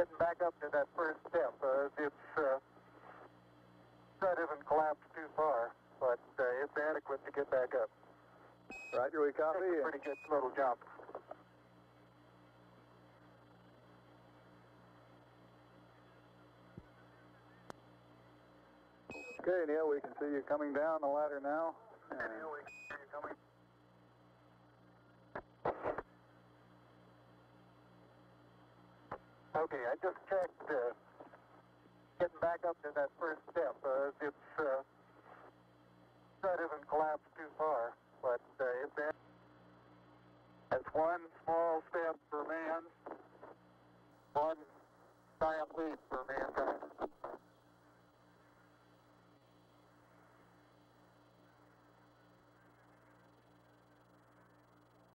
getting back up to that first step. That isn't collapsed too far, but it's adequate to get back up. Roger, we copy. It's a pretty good little jump. Okay, Neil, we can see you coming down the ladder now. Okay, Neil, we can see you coming. Okay, I just checked getting back up to that first step. That isn't collapsed too far, but it's one small step for man, one giant leap